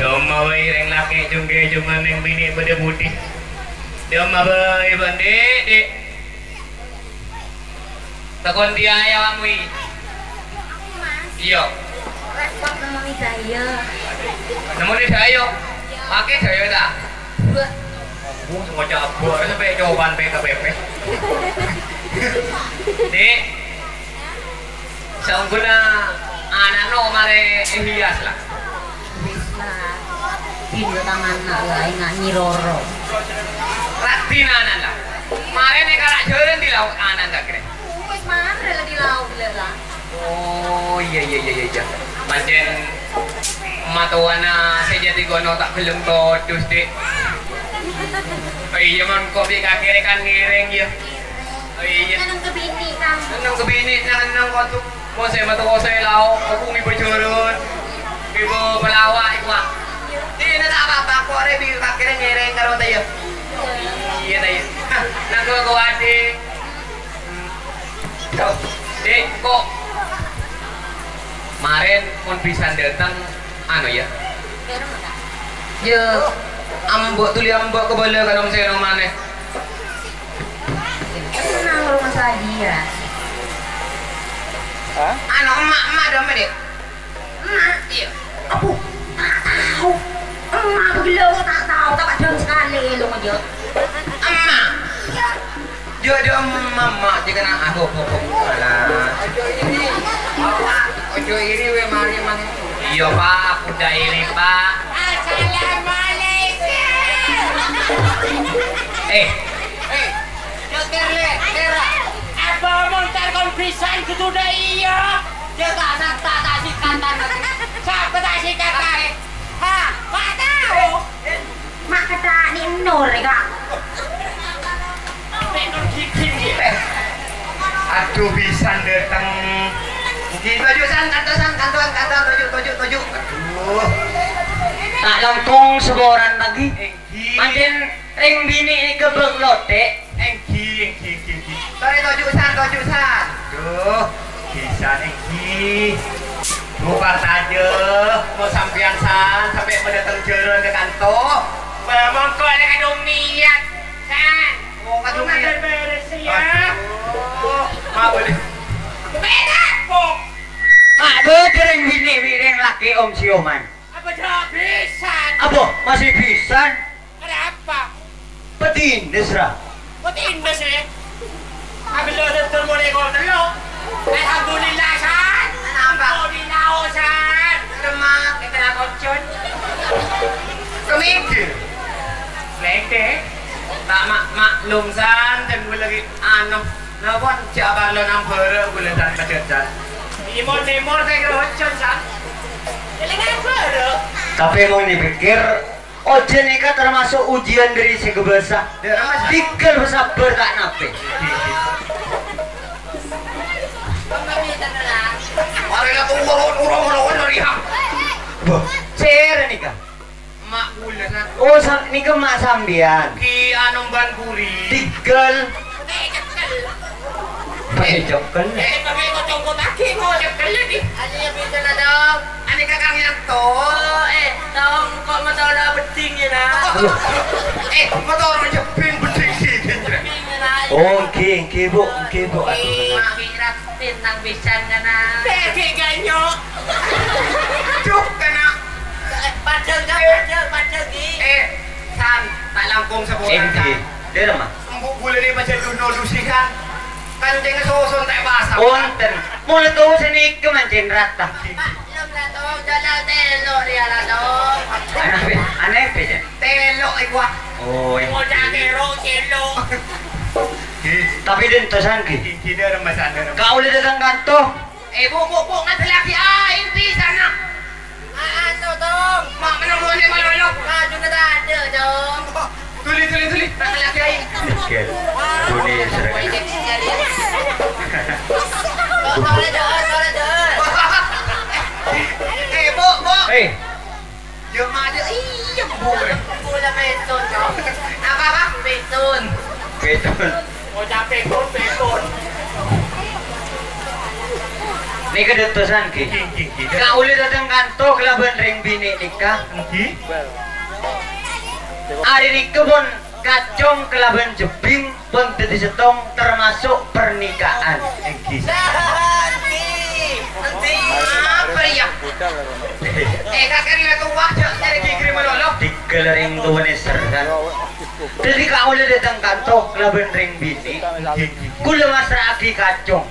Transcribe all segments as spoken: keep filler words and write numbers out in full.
Doma wei reng laki jungge jungan yang bini beda budi. Doma wei bande dek. Takon dia ya kamu i. Iya. Respon nama saya. Nama ni saya. Pakai saya tak? Dua. Oh, semua cabut sampai jawaban P K P P. Dek. Saungguna anak no mare hias lah. Nah, video tangan nak lah, ingat nyiroro. Ratin anak lah. Mare ni kalau jalan di laut anak tak kira. Wes mana lah di laut lah. Oh iya iya iya iya. Macam matawana sejati gono tak belum todus dek. Oh iya man kau bi kaki kan ngiring ya. Oh iya. Nenung kebini kang. Nenung kebini nenung kau tu. Mau saya mata kau saya lau. Kau bumi berjurun. Ibu pelawak ibu. Ini nak apa-apa kau ada bi kaki ngiring karo tayo. Iya tayo. Nak kau kau ada. Kau dek kok. Kemarin pun bisa datang anu ya. Ya, ambok tu lihat ambok ke bola kan om saya nama mana? Kenang rumah saya. Hah? Anu emak emak dah mana? Emak. Iya. Apa? Tak tahu. Emak belum tak tahu. Tak padam sekali lu aja. Emak. Dia dia mama dia kena aku aku. Alah. Ojo ini. Awak ojo ini we mari mang. Iya Pak, udah ini Pak. Assalamualaikum. Eh. Eh. Dokter le, Tera. Apa montar konfisan gitu dah iya. Dia tak tak tak sikatan lagi. Siapa tak sikatan? Ha, Pak tahu. Mak kata ni nur kak. Pengen kikin dia. Aduh bisa datang. Mungkin tujuh san, kantor san, kantor kantor tujuh tujuh tujuh. Aduh. Tak langkung seboran lagi. Engki. Mancen ring bini ini kebeng lote. Engki, engki, engki, engki. Sorry tujuh san, tujuh san. Aduh, bisa engki. Bukan saja mau sampean san sampai mendatang jalan ke kantor. Memang kau ada kadung niat kan? Oh, kadung niat. Beres ya. Oh, ma boleh. Beda kok. Mak bedering bini biring laki om sioman. Apa dah bisa? Apa? Masih bisa? Kenapa? Petindes ra. Buat indah sih. Ambil lo dokter mulai kau dulu. Alhamdulillah san. Kenapa? Kau di laut san. Lemak, Kita nak kocon. kemikir. Lete. Tak mak maklum san dan gue lagi anu. Napa cak balon ampere gue dan kacetan. Imon imon saya kira kocon san. Jadi apa dong? Tapi emang dipikir Ojen ini kan termasuk ujian dari si kebasa. Tikel bersabar tak nape. Marilah tu urut urut urut dari hak. Wah, cer ini kan. Mak gula san. Oh, sam, ini kan mak sambian. Ki anu ban kuri. Tikel. Pakai jokel. Eh, tapi kocong kau taki kau cekel lagi. Ani yang bisa nadang. Ani kakang yang to. Eh, tahu kau masalah penting ya nak. Eh, motor jepin beding sini. Oh, oke, oke bu, oke bu. Eh, mak kira tentang bisa kana. Pergi ganyok. Cuk kena. Padahal dah padahal padahal ni. Eh, san tak langkung sebulan. Enti, dia mah. Mbok gula ni macam duno lusikan. Kan jangan soson tak bahasa. Onten, mulai tahu sini kemancing rata. Belum lah tu, jalan telok dia lah tu. Aneh, aneh aja. Telok ikwa. Oh, Mau jadi rong telok. tapi dia entesan ki. Kita rumah sana. Kau udah datang kantor. Eh, bu bu bu ngan lagi ah inti sana. Ah, tu dong. Mak mana mau ni malu. Ah, juga tak ada dong. Tuli tuli tuli. Tak lagi ai. Oke, dunia seragam. Boleh dah, boleh dah. Eh, bu bu. Eh, Dia mak dia. Iya, bu. Boleh beton dong. Apa apa? Beton. betul. Mau capek pun beton. Nika detusan ki. Kak uli datang kanto kelaban ring bini nikah. Hari ini kebun kacung kelaban jebing pun dadi setong termasuk pernikahan. Nanti apa ya? Eh kakek ini tuh wajah dari kiri melolok. Digelering tuan serkan. Jadi kak uli datang kanto kelaban ring bini. Kula masra aki kacung.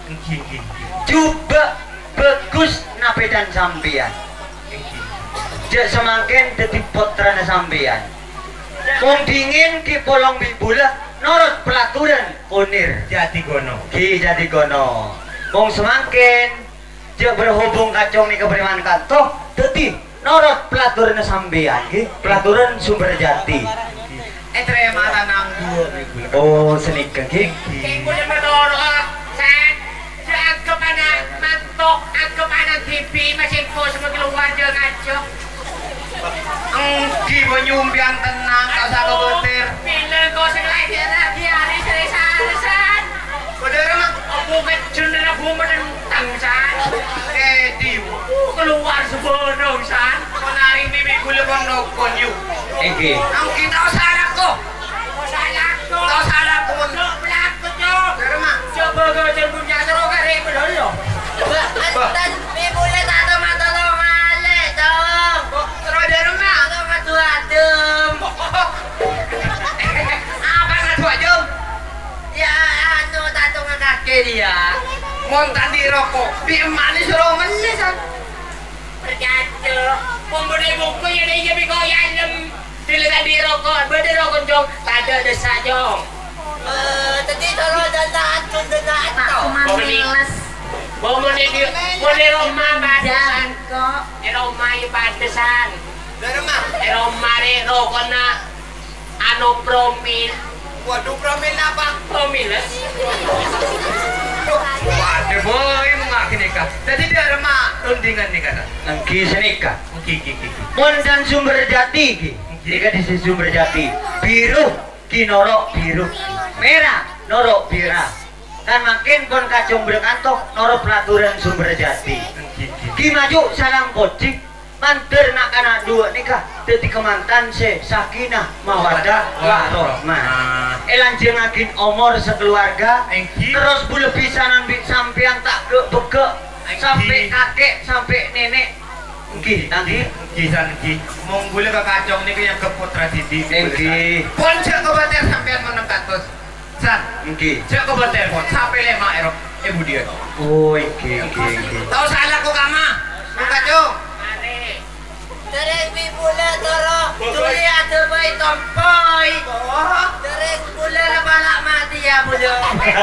Coba bagus napedan sampean. Jak semakin dadi putrane sampean. Wong dingin ki polong bibula norot pelaturan kunir Jati gono. ki jadi gono. Wong semakin jak berhubung kacung ni kepriman kanto dadi norot pelaturan sampean ki pelaturan sumber jati. Eh terima tanang dua. Oh senikah ki. Kengku yang berdorong, San. Jangan kepanan mantok, angkep anak T V, masih kau semua keluar jangan cok. Engki menyumbiang tenang kau sa kebetir. Bila kau selai dia lagi hari selesai, San. Saudara mak. Aku kecil dan aku menentang, San. Kedi. Keluar sebelum, San. Kau naring bibi gula bang nokon you. Engki. Engki tahu salah ko. Kau salah kau. Tahu salah ko. Cok belakang, Cok. Saudara mak. Coba kau jangan punya teruk hari belum. Antan, mi boleh tak teman tolong ale, dong. Saudara mak. Tolong atu adem. Apa ngadu aja? Ya anu tak tolong kakek dia. Montan di rokok. Bi manis suruh menis. Berkata, pemberi buku yang dia jadi kau yang lem. Dilihat di rokok, berde rokok jong, tak ada desa jong. Eh, tadi tolong dana atu dana atu. Mamelas. Bawa mana dia, boleh rumah batasan. kok. Di rumah yang batasan. Saudara mak. Di rumah ni rokok na, anu promil. Waduh promil apa? Promiles. Waduh boy mengakin nikah. Tadi dia remak rundingan nikah. Engki senikah. Oke oke oke. Mondan sumber jati ki. Jika di sisi sumber jati biru ki norok biru, merah norok birah. Kan makin pun kacung berkantok norok pelaturan sumber jati. Ki maju salam kocik manter nak anak dua nikah dadi kemantan se sakinah mawadah warahmah. Elanjeng akin omor sekeluarga terus bule pisanan bi sampean tak ke beke sampai kakek sampai nenek. Engki nanti Kisan ki. Mong gula ka kacong ni kaya ke putra sidi. engki Pon cek ke bater sampean menang katus. San. engki. Cek ke bater pon sampai lima erok. Ibu dia. Oh engki engki engki. Tahu salah ko kama. Mong kacong. Mari. Dereng mi boleh toro. Tuli ada bayi tompoy. Dereng boleh balak mati ya boleh.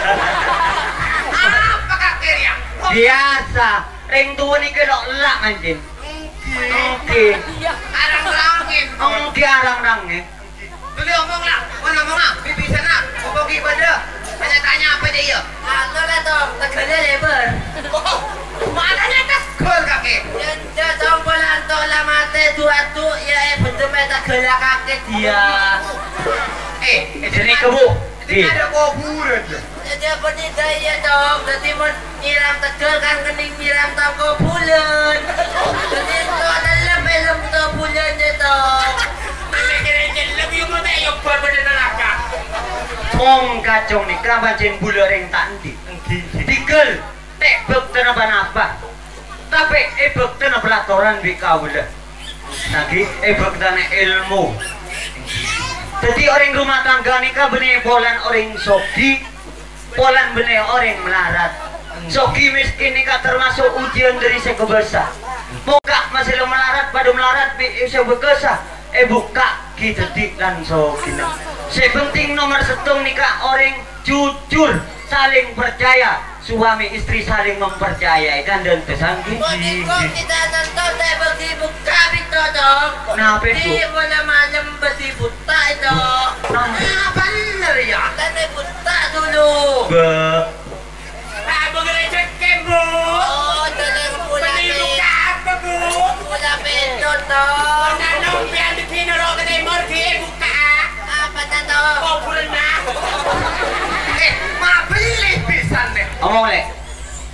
Apa kakek ya? Biasa ring tua ni kedok lak manjin. Engki Arang langit. engki arang rangnya. Tuli omong lah. Kau ngomong lah. Bibi sana. Kau pergi pada. Tanya-tanya apa dia? Anu lah tong, tegaknya lebar. Mana atas kol kakek? Yang dia tong bolan tong lah mati dua tu ya eh betul meta gelak kakek dia. Eh, Jadi kebu. Di. ada kuburan. Dia beri daya tong, jadi mau nyiram tegal kan kening nyiram tong ke bulan. Jadi tu dalam belum tu bulannya tong. Lebih umur tak yuk berbeda neraka. Wong kacung ni kerabatin bulu ring tandi. Tigel tek bek tenapa-napa. Tapi ebek tena pelatoran di kaula. Lagi ebek tena ilmu. Jadi orang rumah tangga ni ka benih polan orang soki, polan benih orang melarat. Soki miskin ni ka termasuk ujian dari sekebesa. Buka masih lo melarat pada melarat bi isa bekesa. Eh buka kita di lan soki na. Sepenting nomor setung nikah orang jujur saling percaya suami istri saling mempercayai kan dan tersangki. Kau kita nonton tak bagi buka itu dong. Kenapa itu? Di malam malam bagi buta itu. Ah, bener ya. Kan buta dulu. Be Tak boleh cekkem bu. Oh, jangan pulang Beli ni. buka apa bu? Pulang itu dong. Nanong pian di sini rok ke timur dia buka. Apa tak tahu? Kau pernah? Eh, ma beli pisan deh. omong le.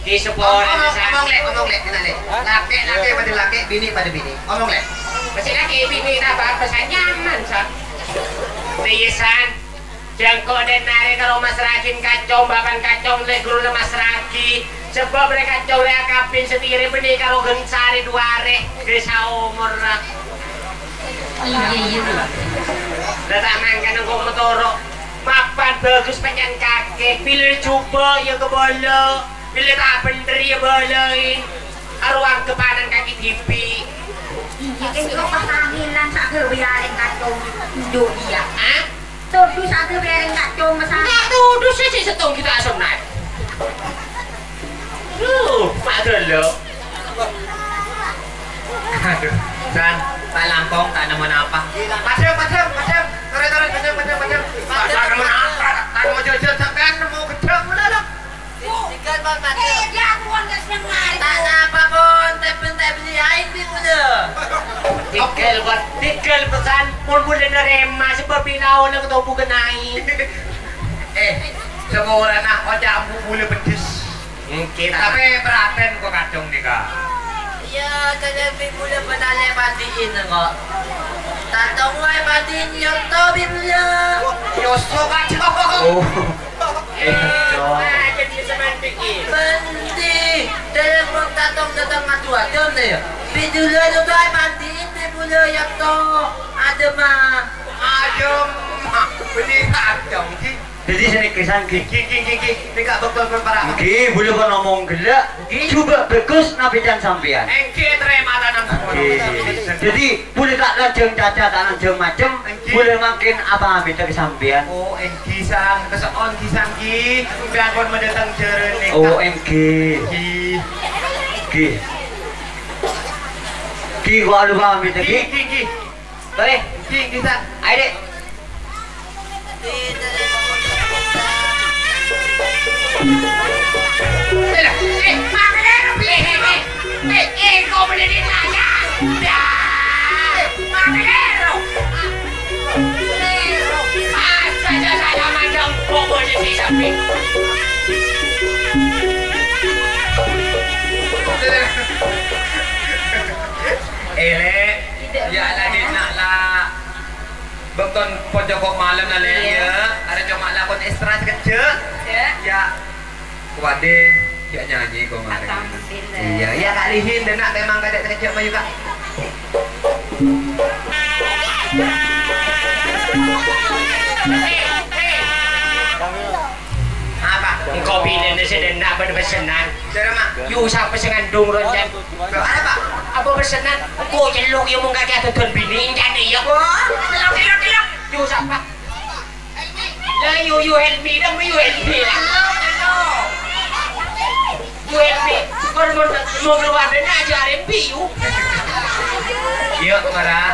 Di sepuluh Ngomong, ngomong lek, ngomong lek, ngomong lek. Laki, laki pada laki, bini pada bini. Ngomong lek. Masih lagi bini apa pesan nyaman sa. Risan, jangkau dan nari kalau mas Rakin kacau, bapan kacau le guru le mas Raki. Sebab mereka kacau le akapin setiri bini kalau gengsari dua re desa umur lah. Iya iya. Datang mangkan ang kumotoro. Mapan bagus penyan kakek. Pilih coba ya kebolo. Pilih tak bener ya boloin. Aruang kepanan kaki tipi. Iya kan kau pasangilan sak kebiarin kacau hidup dia. Hah? Tuh sak kebiarin kacau masalah. Enggak tuh, sih sih setong kita asam naik. Duh, Pak Dolo. Aduh, San, tak lampong, tak nama apa. Padam, padam, padam. Tarik, tarik, padam, padam, padam. Tak nama apa, tak mau jajal, takkan mau gedang, udah lah. Tinggal banget. Eh, dia bukan kesenangan. Tak apa pun, tapi tak beli air di muda. Tinggal buat tinggal pesan pun boleh nerima sebab binau nak ketemu kenai. Eh, semua orang nak ojak ambu mula pedis. Mungkin Tapi beraten kok kacung nih kak. Ya, tapi muda pernah lepatin kok. Tak tahu ai batin yang tahu bimnya. Yoso kacung. Oh. Eh, dong. jadi semantik ini. Penting. Dalam kong tatong datang atua jam deh. Bidula tu ai batin di muda yang tahu. Ada mah. Ajom. Beli kacung ki. Jadi sini kesan ki. Ki ki ki ki. Ni kak betul berparah. Ki, boleh kau ngomong gelak. Coba bagus nabi dan sampean. Engke terima tanam semua. Oke. Jadi boleh tak lajeng caca tak lajeng macem. Boleh makin apa ambil dari sampean. Oh, engki sang, keseon ki sang ki. Biar kon mendatang jeren nih. O M G. Ki. Ki. Ki gua ada apa ambil Ki tadi? ki ki. Boleh. Ki ki sang. Ayo dek. Eh, eh, makanero, eh, eh, eh, eh, kau boleh ditanya. Dah, makanero. Makanero. Asa dah saya macam kau boleh di samping. Ele, ya lah dia nak lah. Beton pojok kok malam lah le ya. Ada cuma lah kon ekstra sekecil. Ya. Ya. Kuade ya nyanyi kok kemarin. Iya, iya Kak Lihin dan nak memang kadek sekecil mah juga. Apa? Engkau pilih nasi dan nak berpesanan. Cara mak. You siapa sengandung ronjan? Ada pak? Apa pesanan? Kau jeluk yang mungkin kata tuan bini jadi ya. Wah, kelak kelak kelak. You siapa? Lah you you help me, dah you help me lah. You help me. Kau mau mau keluar dan ajarin piu. Iya, marah.